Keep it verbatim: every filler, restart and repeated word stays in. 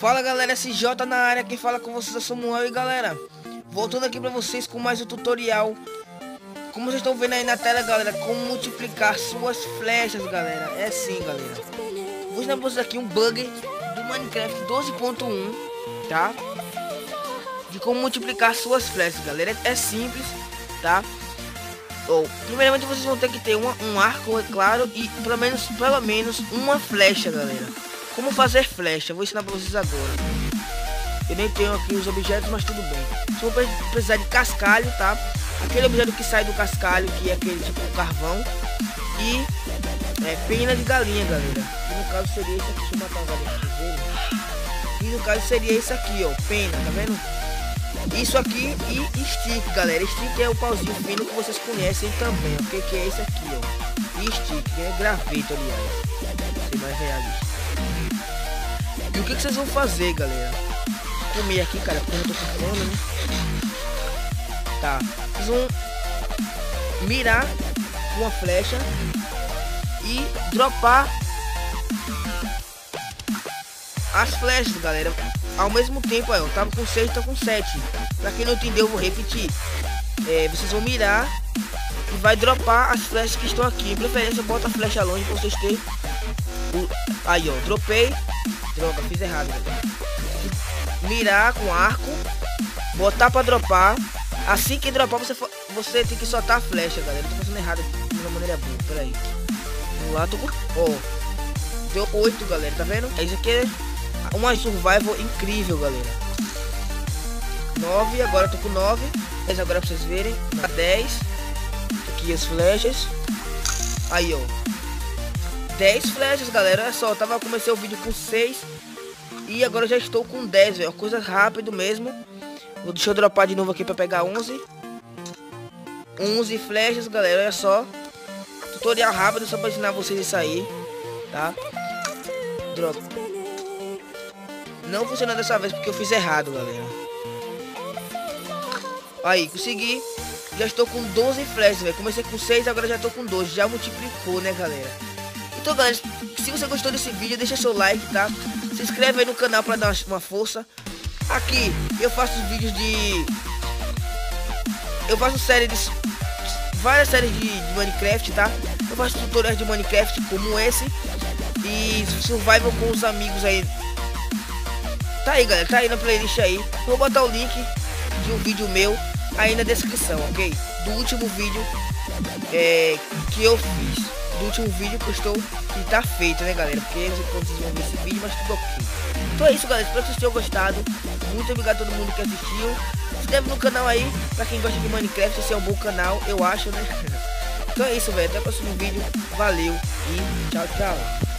Fala galera, S J na área, quem fala com vocês é Samuel. E galera, voltando aqui pra vocês com mais um tutorial. Como vocês estão vendo aí na tela, galera, como multiplicar suas flechas, galera. É assim, galera. Vou ensinar pra vocês aqui um bug do Minecraft doze ponto um, tá? De como multiplicar suas flechas, galera. É simples, tá? Ou, primeiramente vocês vão ter que ter uma, um arco, é claro, e pelo menos, pelo menos uma flecha, galera. Como fazer flecha, vou ensinar pra vocês agora. Eu nem tenho aqui os objetos, mas tudo bem. Só vou precisar de cascalho, tá? Aquele objeto que sai do cascalho, que é aquele tipo carvão. E é, pena de galinha, galera. Que no caso seria isso aqui. Deixa eu matar o galinha pra vocês verem. E no caso seria isso aqui, ó. Pena, tá vendo? Isso aqui e stick, galera. Stick é o pauzinho fino que vocês conhecem também. O que, que é esse aqui, ó? E stick, que é graveto, aliás. Ser mais realista. E o que, que vocês vão fazer, galera? Comer aqui, cara, porque eu tô com fome, né? Tá. Vocês vão mirar com uma flecha e dropar as flechas, galera. Ao mesmo tempo, ó, eu tava com seis, tô com sete. Pra quem não entendeu, eu vou repetir. É, vocês vão mirar e vai dropar as flechas que estão aqui. Em preferência, bota a flecha longe pra vocês terem o... Aí, ó, dropei. Droga, fiz errado, galera. Mirar com arco, botar pra dropar. Assim que dropar, você, for... você tem que soltar a flecha, galera. Eu tô fazendo errado de uma maneira boa, peraí. Vamos lá, tô com... Ó, deu oito, galera, tá vendo? Isso aqui é uma survival incrível, galera. Nove, agora eu tô com nove. dez agora pra vocês verem. dez. Aqui as flechas. Aí, ó. dez flechas, galera. Olha só, eu tava, comecei o vídeo com seis. E agora eu já estou com dez, velho. Coisa rápido mesmo. Vou, deixa eu dropar de novo aqui pra pegar onze. onze flechas, galera. Olha só. Tutorial rápido só pra ensinar vocês isso aí. Tá? Drop. Não funcionou dessa vez porque eu fiz errado, galera. Aí, consegui. Já estou com doze flechas, velho. Comecei com seis, agora já estou com doze. Já multiplicou, né, galera? Então, galera, se você gostou desse vídeo, deixa seu like, tá? Se inscreve aí no canal pra dar uma força. Aqui, eu faço vídeos de... Eu faço série de... Várias séries de, de Minecraft, tá? Eu faço tutoriais de Minecraft como esse. E survival com os amigos aí. Tá aí, galera, tá aí na playlist aí. Vou botar o link de um vídeo meu aí na descrição, ok? Do último vídeo é, que eu fiz. Do último vídeo que eu estou, que tá feito, né, galera? Porque eu sei quando vocês vão ver esse vídeo, mas tudo ok. Então é isso, galera, espero que vocês tenham gostado. Muito obrigado a todo mundo que assistiu. Se inscreve no canal aí, pra quem gosta de Minecraft. Esse é um bom canal, eu acho, né? Então é isso, velho, até o próximo vídeo. Valeu e tchau, tchau.